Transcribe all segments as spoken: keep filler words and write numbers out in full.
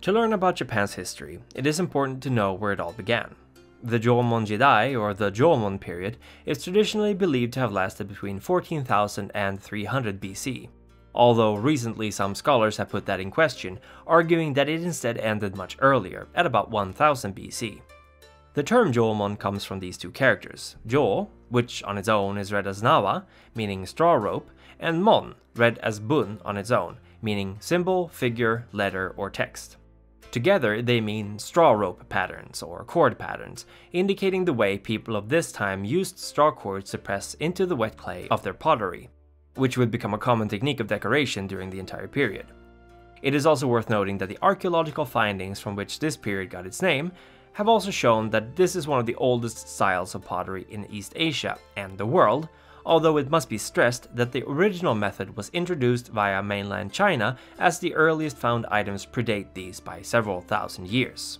To learn about Japan's history, it is important to know where it all began. The Jomon Jidai, or the Jomon period, is traditionally believed to have lasted between fourteen thousand and three hundred B C, although recently some scholars have put that in question, arguing that it instead ended much earlier, at about one thousand B C. The term Jomon comes from these two characters, Jo, which on its own is read as Nawa, meaning straw rope, and Mon, read as Bun on its own, meaning symbol, figure, letter, or text. Together, they mean straw rope patterns, or cord patterns, indicating the way people of this time used straw cords to press into the wet clay of their pottery, which would become a common technique of decoration during the entire period. It is also worth noting that the archaeological findings from which this period got its name have also shown that this is one of the oldest styles of pottery in East Asia and the world, although it must be stressed that the original method was introduced via mainland China, as the earliest found items predate these by several thousand years.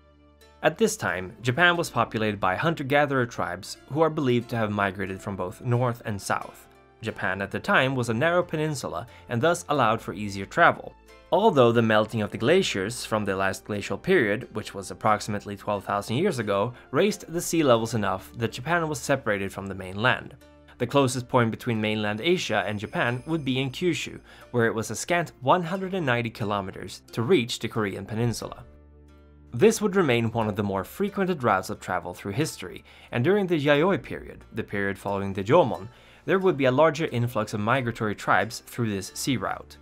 At this time, Japan was populated by hunter-gatherer tribes who are believed to have migrated from both north and south. Japan at the time was a narrow peninsula and thus allowed for easier travel, although the melting of the glaciers from the last glacial period, which was approximately twelve thousand years ago, raised the sea levels enough that Japan was separated from the mainland. The closest point between mainland Asia and Japan would be in Kyushu, where it was a scant one hundred ninety kilometers to reach the Korean peninsula. This would remain one of the more frequented routes of travel through history, and during the Yayoi period, the period following the Jomon, there would be a larger influx of migratory tribes through this sea route.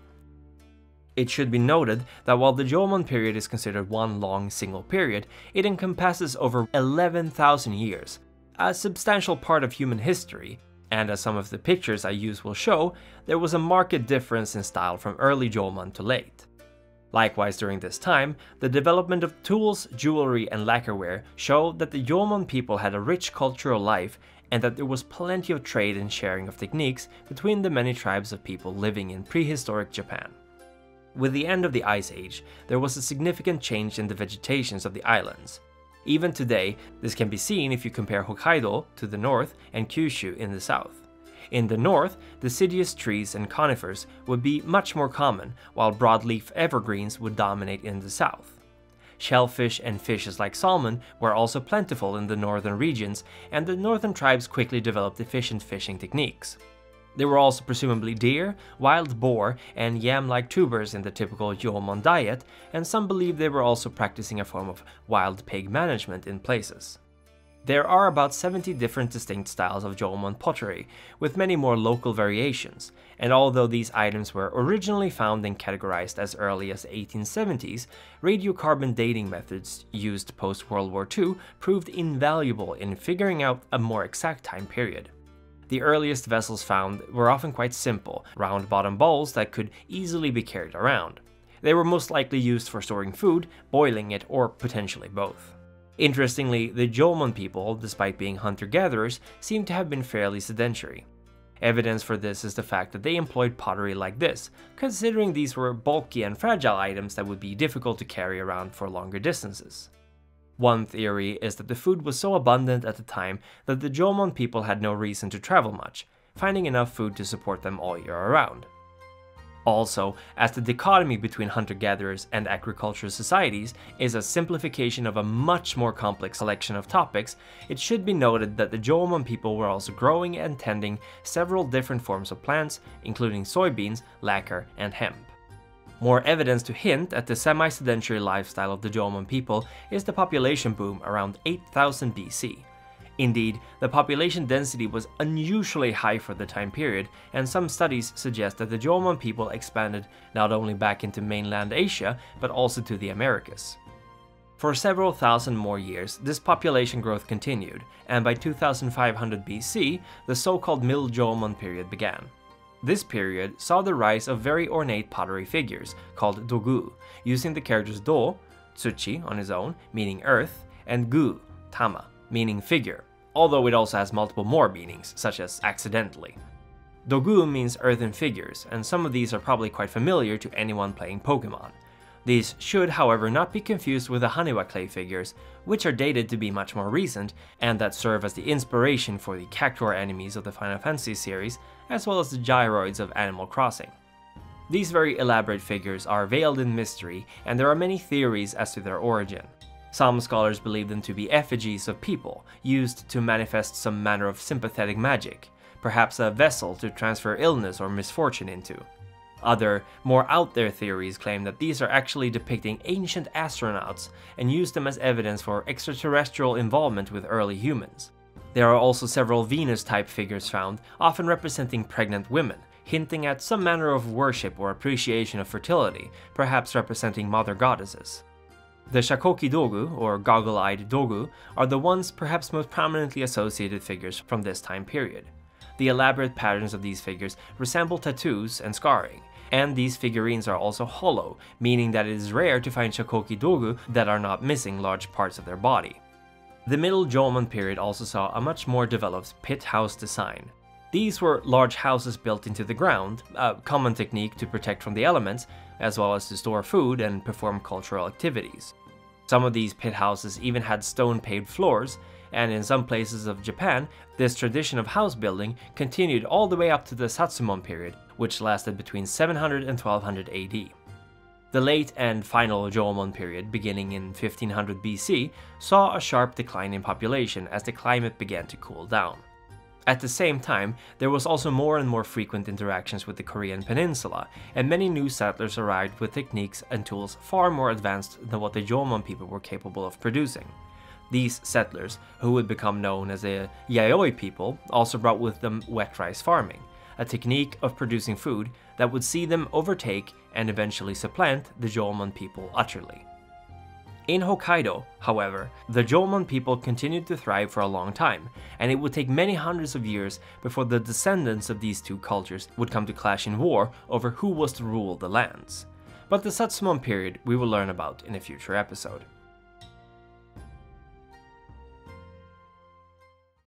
It should be noted that while the Jomon period is considered one long single period, it encompasses over eleven thousand years, a substantial part of human history, and as some of the pictures I use will show, there was a marked difference in style from early Jomon to late. Likewise, during this time, the development of tools, jewelry, and lacquerware show that the Jomon people had a rich cultural life and that there was plenty of trade and sharing of techniques between the many tribes of people living in prehistoric Japan. With the end of the Ice Age, there was a significant change in the vegetations of the islands. Even today, this can be seen if you compare Hokkaido to the north and Kyushu in the south. In the north, deciduous trees and conifers would be much more common, while broadleaf evergreens would dominate in the south. Shellfish and fishes like salmon were also plentiful in the northern regions, and the northern tribes quickly developed efficient fishing techniques. There were also presumably deer, wild boar, and yam-like tubers in the typical Jomon diet, and some believe they were also practicing a form of wild pig management in places. There are about seventy different distinct styles of Jomon pottery, with many more local variations, and although these items were originally found and categorized as early as the eighteen seventies, radiocarbon dating methods used post-World War Two proved invaluable in figuring out a more exact time period. The earliest vessels found were often quite simple, round-bottom bowls that could easily be carried around. They were most likely used for storing food, boiling it, or potentially both. Interestingly, the Jomon people, despite being hunter-gatherers, seem to have been fairly sedentary. Evidence for this is the fact that they employed pottery like this, considering these were bulky and fragile items that would be difficult to carry around for longer distances. One theory is that the food was so abundant at the time that the Jomon people had no reason to travel much, finding enough food to support them all year around. Also, as the dichotomy between hunter-gatherers and agricultural societies is a simplification of a much more complex collection of topics, it should be noted that the Jomon people were also growing and tending several different forms of plants, including soybeans, lacquer, and hemp. More evidence to hint at the semi-sedentary lifestyle of the Jomon people is the population boom around eight thousand B C. Indeed, the population density was unusually high for the time period, and some studies suggest that the Jomon people expanded not only back into mainland Asia, but also to the Americas. For several thousand more years, this population growth continued, and by two thousand five hundred B C, the so-called Middle Jomon period began. This period saw the rise of very ornate pottery figures, called dogu, using the characters do, tsuchi on his own, meaning earth, and gu, tama, meaning figure, although it also has multiple more meanings, such as accidentally. Dogu means earthen figures, and some of these are probably quite familiar to anyone playing Pokemon. These should, however, not be confused with the Haniwa clay figures, which are dated to be much more recent, and that serve as the inspiration for the Cactuar enemies of the Final Fantasy series, as well as the gyroids of Animal Crossing. These very elaborate figures are veiled in mystery, and there are many theories as to their origin. Some scholars believe them to be effigies of people, used to manifest some manner of sympathetic magic, perhaps a vessel to transfer illness or misfortune into. Other, more out-there theories claim that these are actually depicting ancient astronauts and use them as evidence for extraterrestrial involvement with early humans. There are also several Venus-type figures found, often representing pregnant women, hinting at some manner of worship or appreciation of fertility, perhaps representing mother goddesses. The Shakoki Dogu, or goggle-eyed Dogu, are the ones perhaps most prominently associated figures from this time period. The elaborate patterns of these figures resemble tattoos and scarring, and these figurines are also hollow, meaning that it is rare to find Shakoki Dogu that are not missing large parts of their body. The Middle Jomon period also saw a much more developed pit house design. These were large houses built into the ground, a common technique to protect from the elements, as well as to store food and perform cultural activities. Some of these pit houses even had stone-paved floors, and in some places of Japan, this tradition of house building continued all the way up to the Satsumon period, which lasted between seven hundred and twelve hundred A D. The late and final Jomon period, beginning in fifteen hundred B C, saw a sharp decline in population as the climate began to cool down. At the same time, there was also more and more frequent interactions with the Korean peninsula, and many new settlers arrived with techniques and tools far more advanced than what the Jomon people were capable of producing. These settlers, who would become known as the Yayoi people, also brought with them wet rice farming, a technique of producing food that would see them overtake and eventually supplant the Jomon people utterly. In Hokkaido, however, the Jomon people continued to thrive for a long time, and it would take many hundreds of years before the descendants of these two cultures would come to clash in war over who was to rule the lands. But the Satsumon period we will learn about in a future episode.